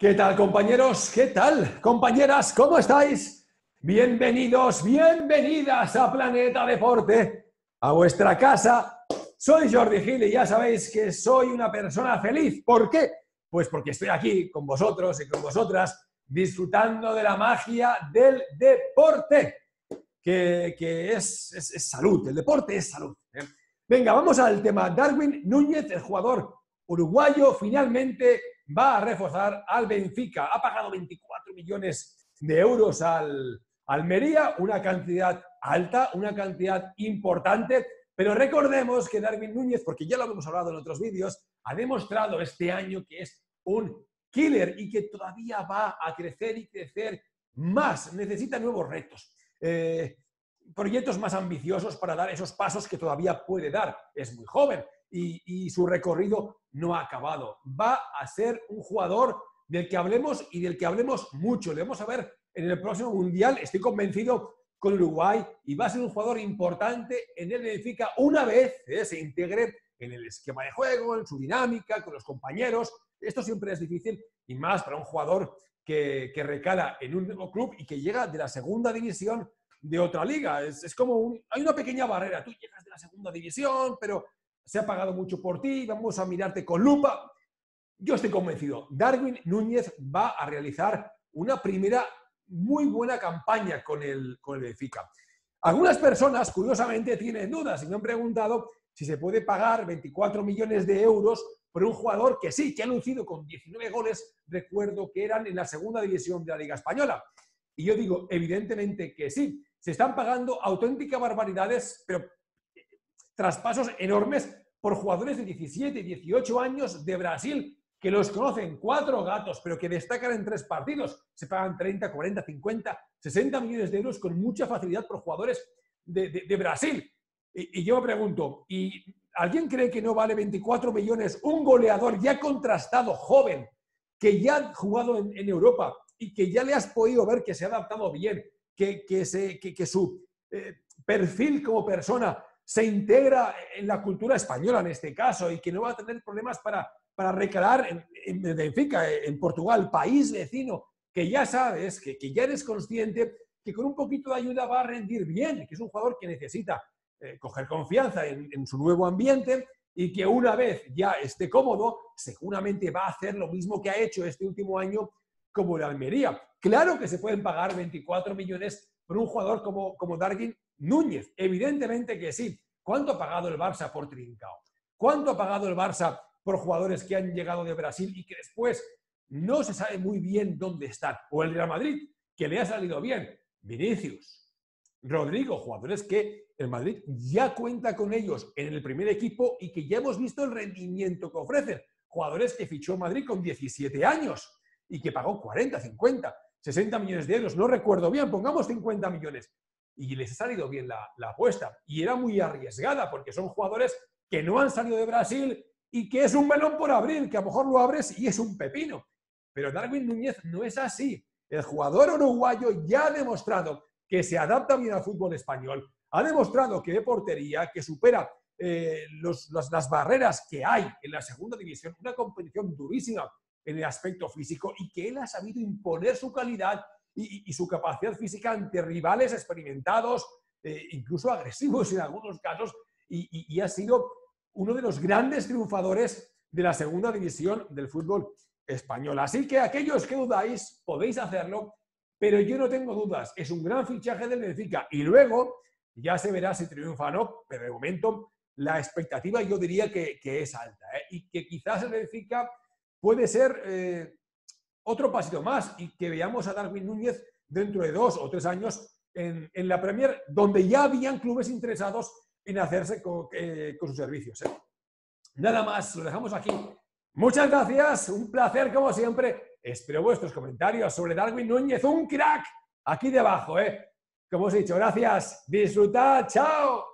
¿Qué tal, compañeros? ¿Qué tal, compañeras? ¿Cómo estáis? Bienvenidos, bienvenidas a Planeta Deporte, a vuestra casa. Soy Jordi Gil y ya sabéis que soy una persona feliz. ¿Por qué? Pues porque estoy aquí con vosotros y con vosotras disfrutando de la magia del deporte, que es salud. El deporte es salud, ¿eh? Venga, vamos al tema. Darwin Núñez, el jugador uruguayo, finalmente va a reforzar al Benfica. Ha pagado 24 millones de euros al Almería, una cantidad alta, una cantidad importante, pero recordemos que Darwin Núñez, porque ya lo hemos hablado en otros vídeos, ha demostrado este año que es un killer y que todavía va a crecer y crecer más. Necesita nuevos retos. Proyectos más ambiciosos para dar esos pasos que todavía puede dar. Es muy joven y su recorrido no ha acabado. Va a ser un jugador del que hablemos y del que hablemos mucho. Le vamos a ver en el próximo Mundial, estoy convencido, con Uruguay, y va a ser un jugador importante en el Benfica una vez se integre en el esquema de juego, en su dinámica, con los compañeros. Esto siempre es difícil, y más para un jugador que recala en un nuevo club y que llega de la segunda división de otra liga. Es como hay una pequeña barrera. Tú llegas de la segunda división, pero se ha pagado mucho por ti, vamos a mirarte con lupa. Yo estoy convencido. Darwin Núñez va a realizar una primera muy buena campaña con el Benfica. Algunas personas, curiosamente, tienen dudas y me han preguntado si se puede pagar 24 millones de euros por un jugador que sí, que ha lucido con 19 goles, recuerdo que eran en la segunda división de la Liga Española. Y yo digo, evidentemente que sí. Se están pagando auténticas barbaridades, pero traspasos enormes por jugadores de 17 y 18 años de Brasil, que los conocen 4 gatos, pero que destacan en 3 partidos. Se pagan 30, 40, 50, 60 millones de euros con mucha facilidad por jugadores de Brasil. Y yo me pregunto, ¿y alguien cree que no vale 24 millones un goleador ya contrastado, joven, que ya ha jugado en Europa y que ya le has podido ver que se ha adaptado bien, que su perfil como persona se integra en la cultura española en este caso y que no va a tener problemas para recalar en Benfica, en Portugal, país vecino, que ya sabes, que ya eres consciente que con un poquito de ayuda va a rendir bien, que es un jugador que necesita coger confianza en su nuevo ambiente y que una vez ya esté cómodo, seguramente va a hacer lo mismo que ha hecho este último año como el Almería. Claro que se pueden pagar 24 millones por un jugador como Darwin Núñez. Evidentemente que sí. ¿Cuánto ha pagado el Barça por Trincao? ¿Cuánto ha pagado el Barça por jugadores que han llegado de Brasil y que después no se sabe muy bien dónde están? O el Real Madrid, que le ha salido bien. Vinicius, Rodrigo, jugadores que el Madrid ya cuenta con ellos en el primer equipo y que ya hemos visto el rendimiento que ofrecen. Jugadores que fichó Madrid con 17 años y que pagó 40, 50, 60 millones de euros. No recuerdo bien, pongamos 50 millones. Y les ha salido bien la apuesta. Y era muy arriesgada porque son jugadores que no han salido de Brasil y que es un melón por abrir, que a lo mejor lo abres y es un pepino. Pero Darwin Núñez no es así. El jugador uruguayo ya ha demostrado que se adapta bien al fútbol español, ha demostrado que de portería, que supera las barreras que hay en la segunda división, una competición durísima en el aspecto físico, y que él ha sabido imponer su calidad y su capacidad física ante rivales experimentados, incluso agresivos en algunos casos, y ha sido uno de los grandes triunfadores de la segunda división del fútbol español. Así que aquellos que dudáis, podéis hacerlo, pero yo no tengo dudas. Es un gran fichaje del Benfica y luego ya se verá si triunfa o no, pero de momento la expectativa yo diría que es alta, y que quizás el Benfica puede ser otro pasito más y que veamos a Darwin Núñez dentro de 2 o 3 años en la Premier, donde ya habían clubes interesados en hacerse con sus servicios. Nada más, lo dejamos aquí. Muchas gracias, un placer como siempre. Espero vuestros comentarios sobre Darwin Núñez, un crack, aquí debajo. Como os he dicho, gracias, disfrutad, chao.